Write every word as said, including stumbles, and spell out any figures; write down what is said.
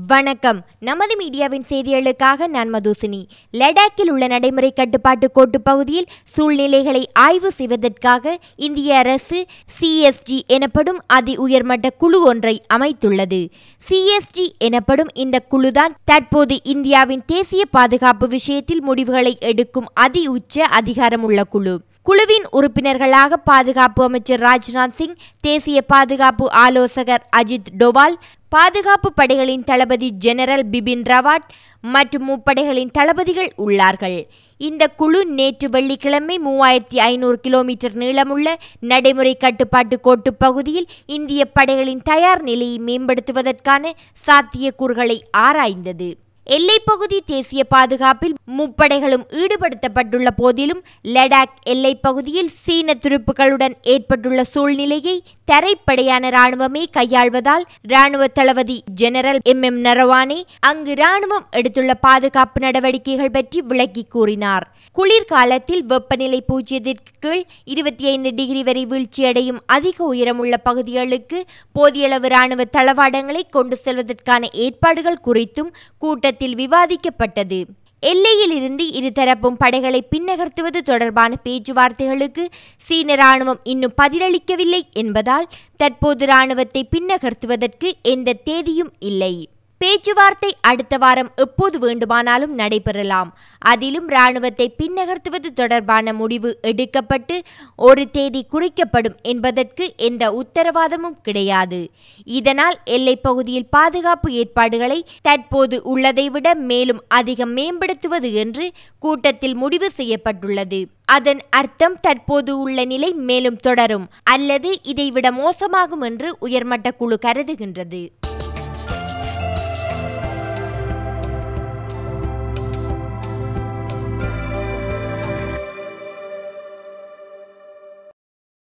வணக்கம். நமது மீடியாவின் செய்திகளுக்காக நான் மதுசினி. லடாக்கில் உள்ள நடைமுறை கட்டுப்பாட்டு கோட்டு பகுதியில் சூழ்நிலைகளை ஆய்வு செய்வதற்காக இந்திய அரசு சிஎஸ்ஜி எனப்படும் அதி உயர்மட்ட குழு ஒன்றை அமைத்துள்ளது. சிஎஸ்ஜி எனப்படும் இந்த குழுதான் தற்போது இந்தியாவின் தேசிய பாதுகாப்பு விஷயத்தில் முடிவுகளை எடுக்கும் அதி உச்ச அதிகாரமுள்ள குழு. குழுவின் உறுப்பினர்களாக பாதுகாப்பு அமைச்சர் ராஜ்நாத் சிங், தேசிய பாதுகாப்பு ஆலோசகர் அஜித் டோவால், பாதுகாப்பு படைகளின் தளபதி ஜெனரல் பிபின் ராவத் மற்றும் முப்படைகளின் தளபதிகள் உள்ளார்கள். இந்த குழு நேற்று வெள்ளிக்கிழமை மூவாயிரத்தி ஐநூறு கிலோமீட்டர் நீளமுள்ள நடைமுறை கட்டுப்பாட்டு கோட்டு பகுதியில் இந்திய படைகளின் தயார் நிலையை மேம்படுத்துவதற்கான சாத்தியக்கூறுகளை ஆராய்ந்தது. எல்லைப்பகுதி தேசிய பாதுகாப்பில் முப்படைகளும் ஈடுபடுத்தப்பட்டுள்ள போதிலும் லடாக் எல்லைப்பகுதியில் சீன துருப்புகளுடன் ஏற்பட்டுள்ள சூழ்நிலையை தரைப்படையான இராணுவமே கையாள்வதால் இராணுவ தளபதி ஜெனரல் எம் எம் நரவானே அங்கு இராணுவம் எடுத்துள்ள பாதுகாப்பு நடவடிக்கைகள் பற்றி விளக்கி கூறினார். குளிர்காலத்தில் வெப்பநிலை பூஜ்ஜியத்திற்கு கீழ் இருபத்தி ஐந்து டிகிரி வரை வீழ்ச்சியடையும் அதிக உயரமுள்ள பகுதிகளுக்கு போதியளவு இராணுவ தளவாடங்களை கொண்டு செல்வதற்கான ஏற்பாடுகள் குறித்தும் கூட்டத்தில் விவாதிக்கப்பட்டது. எல்லையில் இருந்து இருதரப்பும் படைகளை பின்னகர்த்துவது தொடர்பான பேச்சுவார்த்தைகளுக்கு சீன இராணுவம் இன்னும் பதிலளிக்கவில்லை என்பதால் தற்போது இராணுவத்தை பின்னகர்த்துவதற்கு எந்த தேதியும் இல்லை. பேச்சுவார்த்தை அடுத்த வாரம் எப்போது வேண்டுமானாலும் நடைபெறலாம். அதிலும் இராணுவத்தை பின்னகர்த்துவது தொடர்பான முடிவு எடுக்கப்பட்டு ஒரு தேதி குறிக்கப்படும் என்பதற்கு எந்த உத்தரவாதமும் கிடையாது. இதனால் எல்லைப் பகுதியில் பாதுகாப்பு ஏற்பாடுகளை தற்போது உள்ளதை விட மேலும் அதிகம் மேம்படுத்துவது என்று கூட்டத்தில் முடிவு செய்யப்பட்டுள்ளது. அதன் அர்த்தம் தற்போது உள்ள நிலை மேலும் தொடரும் அல்லது இதைவிட மோசமாகும் என்று உயர்மட்ட குழு கருதுகின்றது.